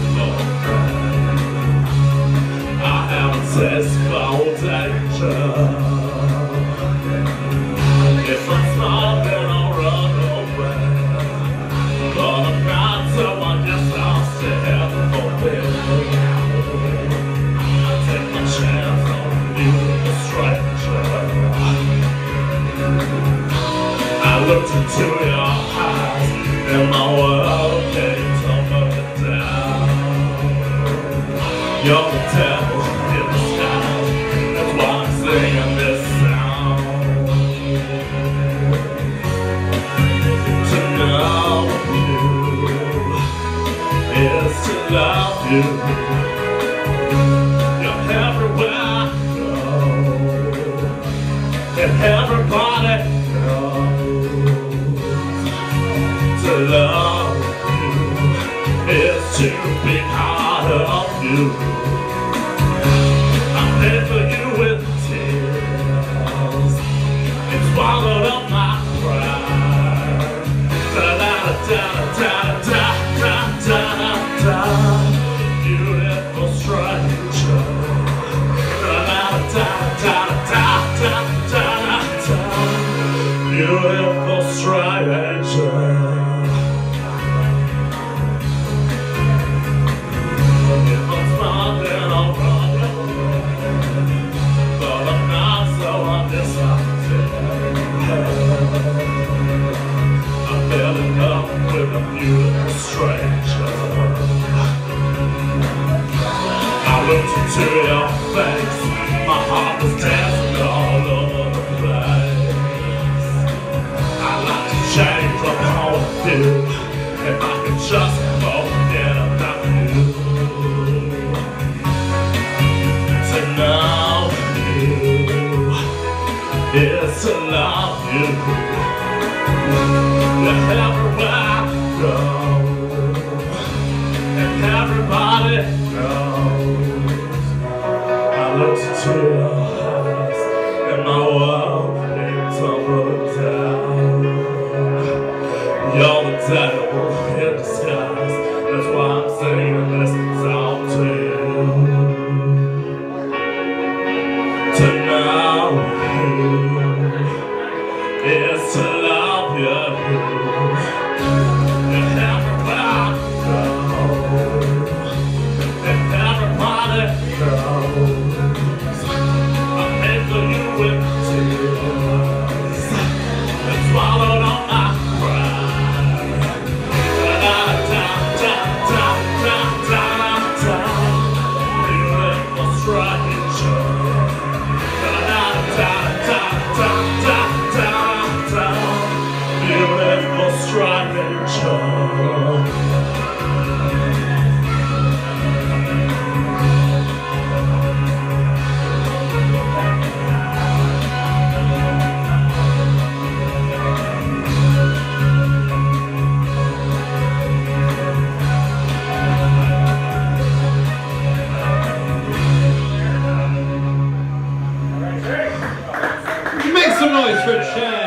Test for danger. If I'm smart, then I'll run away. But I'm not, so I guess I'll stay for it. I take my chance on you, a stranger. I looked into your eyes, and my world came tumbling down. You're the devil in the sky, that's why I'm singing this song. To know you is to love you. You're everywhere I go, and everybody knows. To love you is to be part of you. I paid for you with tears and swallowed up my pride. Da-da-da-da-da-da-da-da-da-da. Beautiful stranger. Da-da-da-da-da-da-da-da. Beautiful stranger. With a beautiful stranger, I looked into your face, my heart was dancing all over the place. I'd like to change the whole of you, if I could just forget about you. To know you is to love you. Everywhere I go, and everybody knows. I looked into your eyes, and my world came tumbling down. You're the devil in disguise, that's why I'm singing this song to you. To know you is to love you. And everywhere I go, and everybody knows, I paid for you with tears and swallowed all my pride. Da-da-da-da-da-da-da-da. Beautiful stranger. Da-da-da-da-da-da-da. Beautiful stranger. Make some noise for Chad.